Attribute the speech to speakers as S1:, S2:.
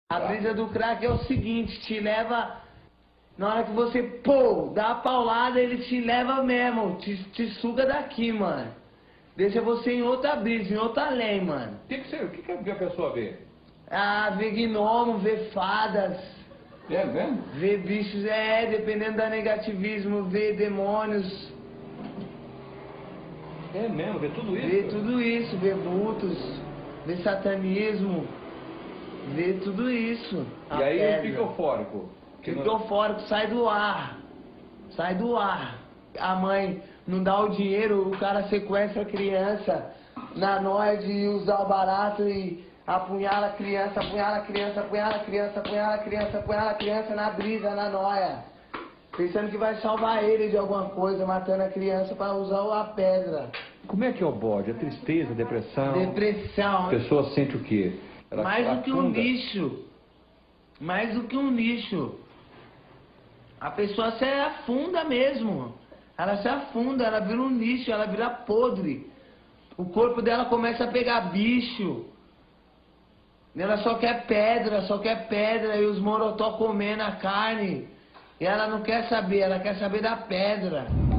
S1: A brisa do crack é o seguinte, te leva... Na hora que você, pô, dá a paulada, ele te leva mesmo, te suga daqui, mano. Deixa você em outra brisa, em outra lei, mano.
S2: O que a pessoa vê?
S1: Ah, vê gnomo, vê fadas.
S2: É mesmo?
S1: Vê bichos, dependendo da negativismo, vê demônios.
S2: É mesmo, vê tudo isso?
S1: Vê tudo isso, vê vultos, vê satanismo, vê tudo isso.
S2: E aí ele fica eufórico.
S1: Fica eufórico, sai do ar. Sai do ar. A mãe não dá o dinheiro, o cara sequestra a criança na noia de usar o barato e apunhala a criança, apunhala a criança, apunhala a criança, apunhala a criança, apunhala a criança na brisa, na noia. Pensando que vai salvar ele de alguma coisa, matando a criança para usar a pedra.
S2: Como é que é o bode? A tristeza, a depressão?
S1: Depressão.
S2: A pessoa sente o quê?
S1: Mais do que um lixo. Mais do que um lixo. A pessoa se afunda mesmo. Ela se afunda, ela vira um lixo, ela vira podre. O corpo dela começa a pegar bicho. Ela só quer pedra e os morotó comendo a carne. E ela não quer saber, ela quer saber da pedra.